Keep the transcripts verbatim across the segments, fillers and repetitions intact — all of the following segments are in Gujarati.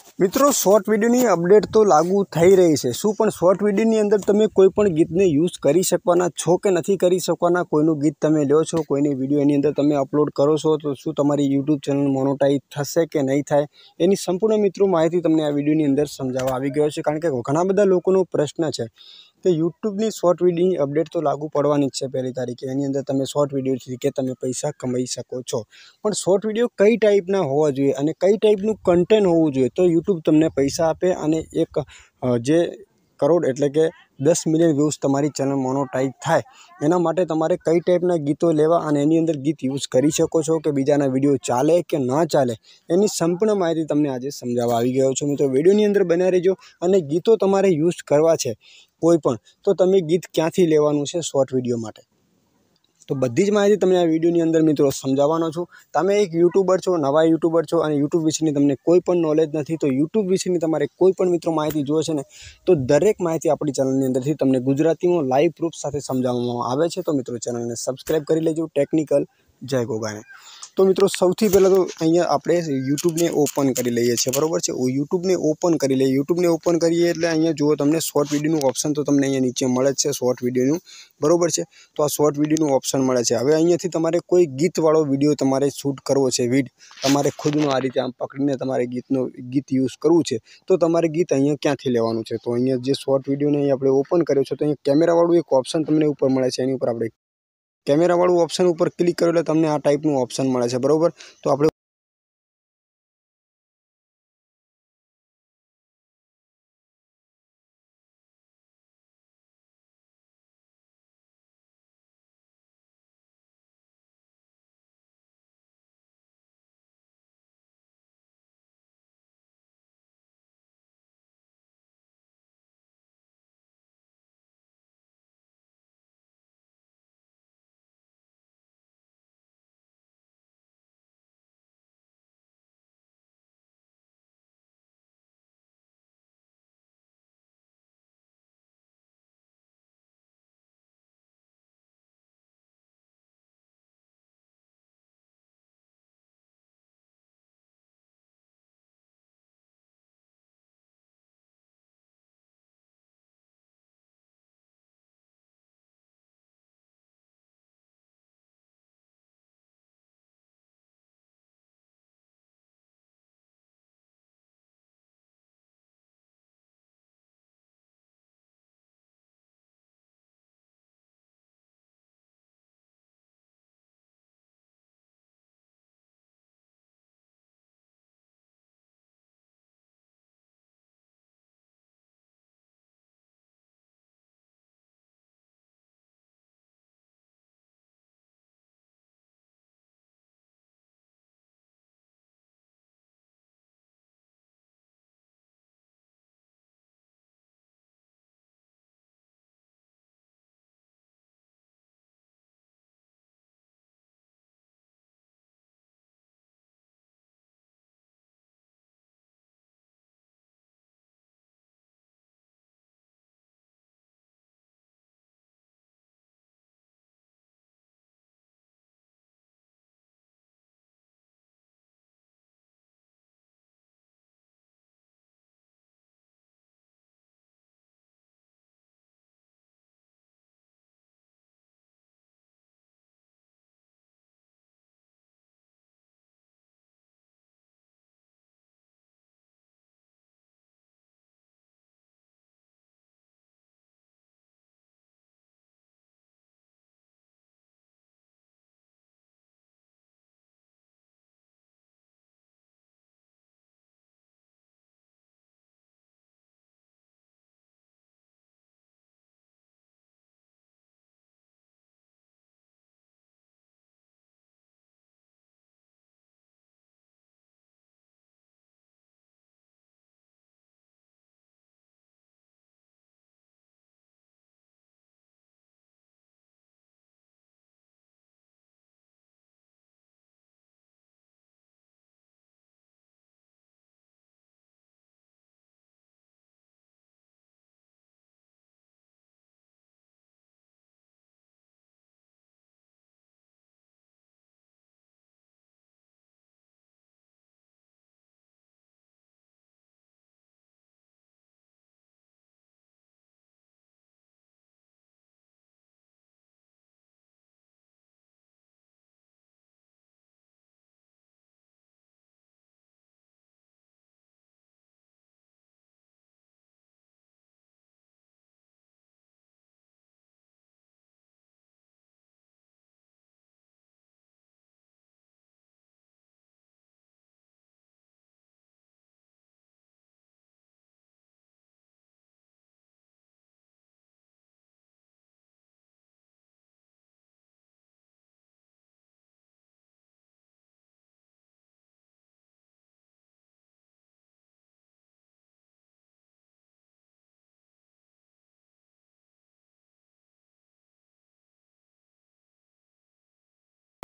મિત્રો શોર્ટ વિડીયોની અપડેટ તો લાગુ થઈ રહી છે। શું પણ શોર્ટ વિડીયોની અંદર તમે કોઈ પણ ગીતને યુઝ કરી શકવાના છો કે નથી કરી શકવાના? કોઈનું ગીત તમે લ્યો છો, કોઈની વિડીયો એની અંદર તમે અપલોડ કરો છો તો શું તમારી યુટ્યુબ ચેનલ મોનોટાઈઝ થશે કે નહીં થાય, એની સંપૂર્ણ મિત્રો માહિતી તમને આ વિડીયોની અંદર સમજાવવા આવી ગયો છે। કારણ કે ઘણા બધા લોકોનો પ્રશ્ન છે કે યુટ્યુબની શોર્ટ વિડીયોની અપડેટ તો લાગુ પડવાની જ છે પહેલી તારીખે, એની અંદર તમે શોર્ટ વિડીયોથી કે તમે પૈસા કમાઈ શકો છો। પણ શોર્ટ વિડીયો કઈ ટાઈપના હોવા જોઈએ અને કઈ ટાઈપનું કન્ટેન્ટ હોવું જોઈએ તો યુટ્યુબ તમને પૈસા આપે અને એક જે કરોડ એટલે કે દસ મિલિયન વ્યૂઝ તમારી ચેનલ મોનોટાઈઝ થાય, એના માટે તમારે કઈ ટાઈપના ગીતો લેવા અને એની અંદર ગીત યુઝ કરી શકો છો કે બીજાના વિડીયો ચાલે કે ના ચાલે, એની સંપૂર્ણ માહિતી તમને આજે સમજાવવા આવી ગયો છું। મિત્રો વિડીયોની અંદર બન્યા રહેજો। અને ગીતો તમારે યુઝ કરવા છે કોઈ પણ, તો તમે ગીત ક્યાંથી લેવાનું છે શોર્ટ વિડીયો માટે, તો બધી જ માહિતી તમને આ વિડીયોની અંદર મિત્રો સમજાવવાનો છું। તમે એક યુટ્યુબર છો, નવા યુટ્યુબર છો અને યુટ્યુબ વિશેની તમને કોઈ પણ નોલેજ નથી, તો યુટ્યુબ વિશેની તમારે કોઈ પણ મિત્રો માહિતી જોઈએ છે ને, તો દરેક માહિતી આપણી ચેનલની અંદરથી તમને ગુજરાતીમાં લાઈવ પ્રૂફ સાથે સમજાવવામાં આવે છે। તો મિત્રો ચેનલને સબસ્ક્રાઈબ કરી લેજો। ટેકનિકલ જય ગોગાને। તો મિત્રો સૌથી પહેલાં તો અહીંયા આપણે યુટ્યુબને ઓપન કરી લઈએ છીએ, બરાબર છે। યુટ્યુબને ઓપન કરી લઈએ, યુટ્યુબને ઓપન કરીએ એટલે અહીંયા જુઓ તમને શોર્ટ વિડીયોનું ઓપ્શન તો તમને અહીંયા નીચે મળે જ છે શોર્ટ વિડીયોનું, બરાબર છે। તો આ શોર્ટ વિડીયોનું ઓપ્શન મળે છે। હવે અહીંયાથી તમારે કોઈ ગીતવાળો વિડીયો તમારે શૂટ કરવો છે, વિડ તમારે ખુદનું આ રીતે આમ પકડીને તમારે ગીતનો ગીત યુઝ કરવું છે, તો તમારે ગીત અહીંયા ક્યાંથી લેવાનું છે? તો અહીંયા જે શોર્ટ વિડીયોને અહીં આપણે ઓપન કર્યો છે તો અહીંયા કેમેરાવાળું એક ઓપ્શન તમને ઉપર મળે છે, એની ઉપર આપણે કેમેરાવાળું ઓપ્શન ઉપર ક્લિક કરો એટલે તમને આ ટાઈપનું ઓપ્શન મળે છે, બરાબર। તો આપણે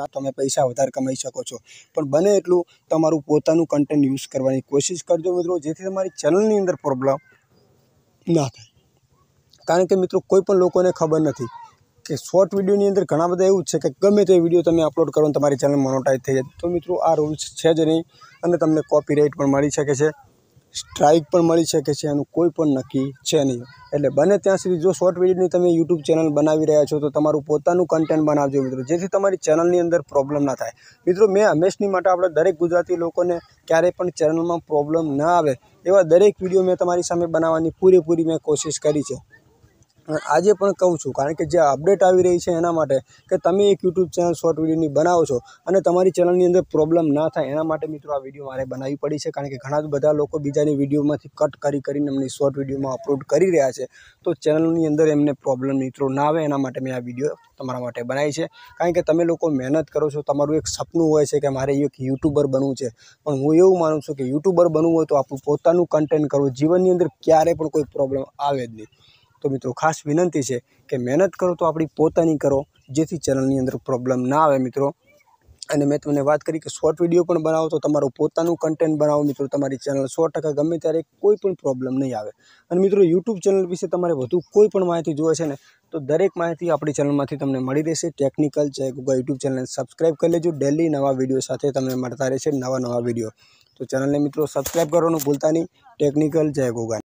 તમે પૈસા વધારે કમાઈ શકો છો, પણ બને એટલું તમારું પોતાનું કન્ટેન્ટ યુઝ કરવાની કોશિશ કરજો મિત્રો, જેથી તમારી ચેનલની અંદર પ્રોબ્લેમ ના થાય. કારણ કે મિત્રો કોઈ પણ લોકોને ખબર નથી કે શોર્ટ વિડીયોની અંદર ઘણા બધા એવું છે કે ગમે તે વિડીયો તમે અપલોડ કરો અને તમારી ચેનલ મોનોટાઈઝ થઈ જાય. તો મિત્રો આ રૂલ્સ છે જ નહીં અને તમને કોપીરાઇટ પણ મળી શકે છે, સ્ટ્રાઇક પણ મળી શકે છે, એનું કોઈ પણ નક્કી છે નહીં. એટલે બને ત્યાં સુધી જો શોર્ટ વિડીયોની તમે યુટ્યુબ ચેનલ બનાવી રહ્યા છો તો તમારું પોતાનું કન્ટેન્ટ બનાવજો મિત્રો, જેથી તમારી ચેનલની અંદર પ્રોબ્લેમ ના થાય. મિત્રો મેં હંમેશની માટે આપણે દરેક ગુજરાતી લોકોને ક્યારેય પણ ચેનલમાં પ્રોબ્લેમ ના આવે એવા દરેક વિડીયો મેં તમારી સામે બનાવવાની પૂરેપૂરી મેં કોશિશ કરી છે. આજે પણ કહું છું, કારણ કે જે અપડેટ આવી રહી છે એના માટે કે તમે એક યુટ્યુબ ચેનલ શોર્ટ વિડીયોની બનાવો છો અને તમારી ચેનલની અંદર પ્રોબ્લેમ ના થાય એના માટે મિત્રો આ વિડીયો મારે બનાવવી પડી છે. કારણ કે ઘણા બધા લોકો બીજાની વિડીયોમાંથી કટ કરી કરીને એમની શોર્ટ વિડીયોમાં અપલોડ કરી રહ્યા છે, તો ચેનલની અંદર એમને પ્રોબ્લેમ મિત્રો ના આવે એના માટે મેં આ વિડીયો તમારા માટે બનાવી છે. કારણ કે તમે લોકો મહેનત કરો છો, તમારું એક સપનું હોય છે કે મારે એક યુટ્યુબર બનવું છે, પણ હું એવું માનું છું કે યુટ્યુબર બનવું હોય તો આપણું પોતાનું કન્ટેન્ટ કરવું, જીવનની અંદર ક્યારેય પણ કોઈ પ્રોબ્લેમ આવે જ નહીં. તો મિત્રો ખાસ વિનંતી છે કે મહેનત કરો તો આપણી પોતાની કરો, જેથી ચેનલની અંદર પ્રોબ્લેમ ના આવે મિત્રો. અને મેં તમને વાત કરી કે શોર્ટ વિડીયો પણ બનાવો તો તમારું પોતાનું કન્ટેન્ટ બનાવો મિત્રો, તમારી ચેનલ સો ટકા ગમે ત્યારે કોઈ પણ પ્રોબ્લેમ નહીં આવે. અને મિત્રો યુટ્યુબ ચેનલ વિશે તમારે વધુ કોઈ પણ માહિતી જોઈએ છે ને તો દરેક માહિતી આપણી ચેનલમાંથી તમને મળી રહેશે. ટેકનિકલ જય ગોગા યુટ્યુબ ચેનલને સબસ્ક્રાઈબ કરી લેજો, ડેલી નવા વિડીયો સાથે તમને મળતા રહેશે નવા નવા વિડીયો. તો ચેનલને મિત્રો સબસ્ક્રાઈબ કરવાનું ભૂલતા નહીં. ટેકનિકલ જય ગોગા.